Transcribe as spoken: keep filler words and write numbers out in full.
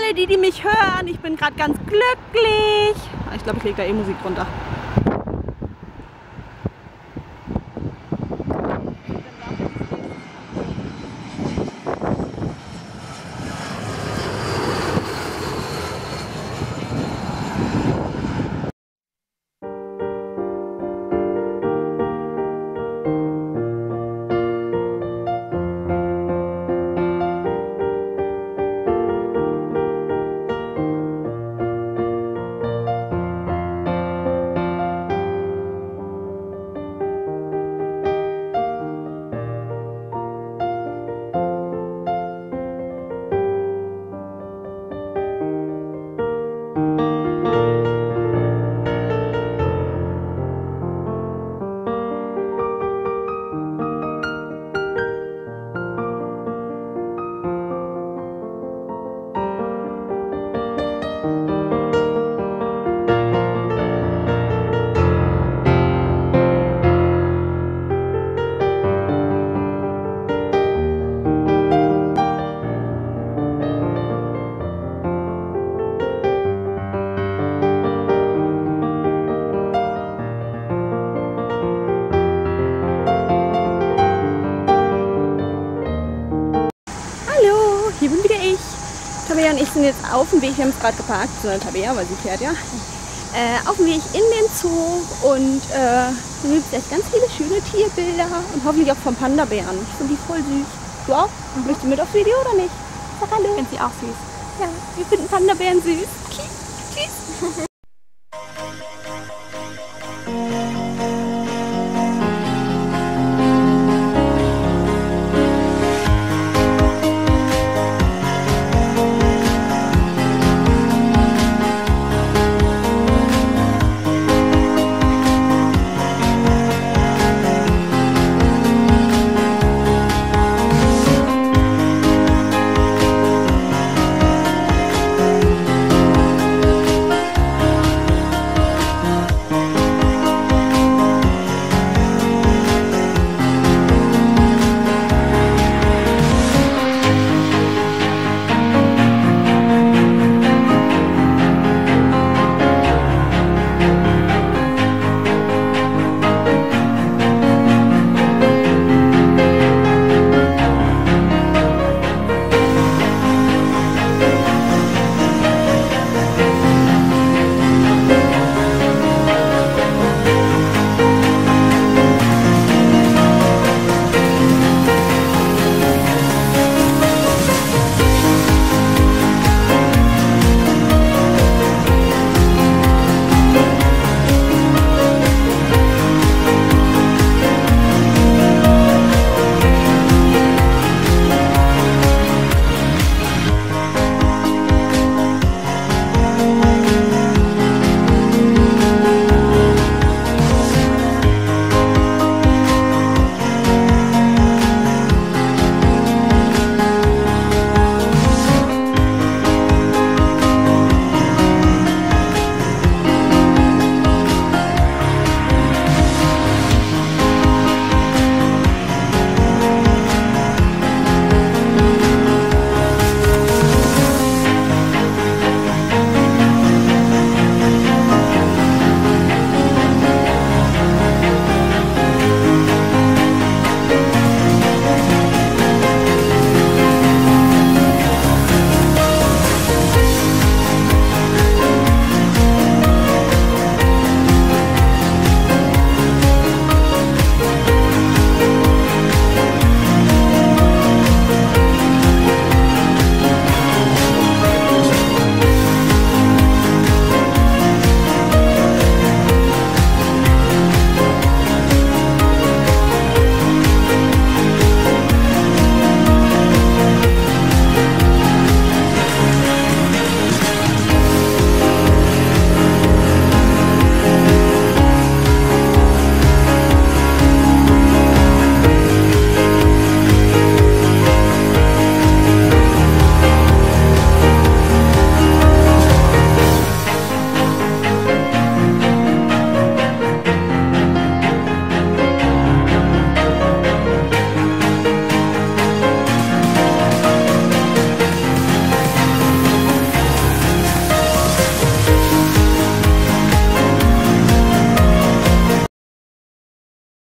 alle die, die mich hören. Ich bin gerade ganz glücklich. Ich glaube, ich lege da eh Musik runter. Hier bin wieder ich. Tabea und ich sind jetzt auf dem Weg, wir haben es gerade geparkt, sondern Tabea, weil sie fährt ja, äh, auf dem Weg in den Zoo und äh, hier gibt es echt ganz viele schöne Tierbilder und hoffentlich auch vom Panda-Bären. Ich finde die voll süß. Du auch? Mhm. Möchtest du mit aufs Video oder nicht? Sag hallo. Ich finde sie auch süß. Ja, wir finden Panda-Bären süß. Tschüss.